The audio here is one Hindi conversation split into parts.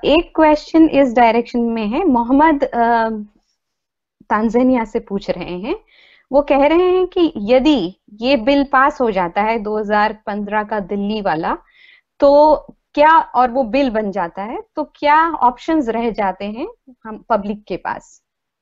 एक क्वेश्चन इस डायरेक्शन में है, मोहम्मद तांजानिया से पूछ रहे हैं। वो कह रहे हैं कि यदि ये बिल पास हो जाता है 2015 का दिल्ली वाला, तो क्या, और वो बिल बन जाता है, तो क्या ऑप्शंस रह जाते हैं हम पब्लिक के पास?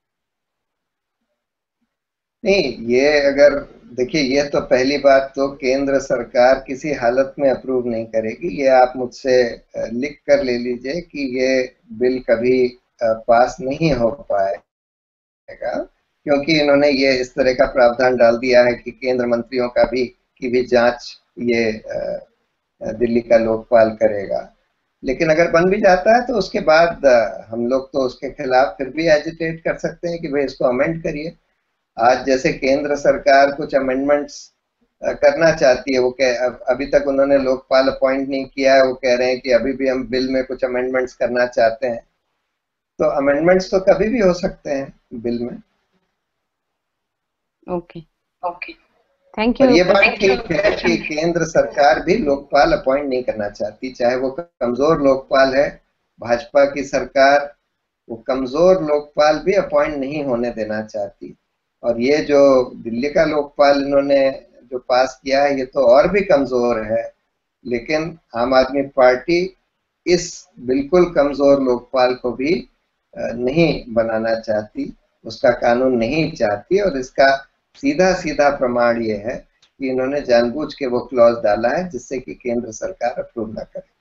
नहीं, ये अगर देखिए, ये तो पहली बात तो केंद्र सरकार किसी हालत में अप्रूव नहीं करेगी। ये आप मुझसे लिख कर ले लीजिए कि ये बिल कभी पास नहीं हो पाएगा, क्योंकि इन्होंने ये इस तरह का प्रावधान डाल दिया है कि केंद्र मंत्रियों का भी की भी जांच ये दिल्ली का लोकपाल करेगा। लेकिन अगर बन भी जाता है तो उसके बाद हम लोग तो उसके खिलाफ फिर भी एजिटेट कर सकते हैं कि भाई इसको अमेंड करिए। आज जैसे केंद्र सरकार कुछ अमेंडमेंट्स करना चाहती है, वो अभी तक उन्होंने लोकपाल अपॉइंट नहीं किया है, वो कह रहे हैं कि अभी भी हम बिल में कुछ अमेंडमेंट्स करना चाहते हैं। तो अमेंडमेंट्स तो कभी भी हो सकते हैं बिल में। ओके, थैंक और यू। ये बात ठीक है कि केंद्र सरकार भी लोकपाल अपॉइंट नहीं करना चाहती, चाहे वो कमजोर लोकपाल है। भाजपा की सरकार वो कमजोर लोकपाल भी अपॉइंट नहीं होने देना चाहती। और ये जो दिल्ली का लोकपाल इन्होंने जो पास किया है, ये तो और भी कमजोर है। लेकिन आम आदमी पार्टी इस बिल्कुल कमजोर लोकपाल को भी नहीं बनाना चाहती, उसका कानून नहीं चाहती। और इसका सीधा सीधा प्रमाण ये है कि इन्होंने जानबूझ के वो क्लॉज डाला है जिससे कि केंद्र सरकार अप्रूव ना करे।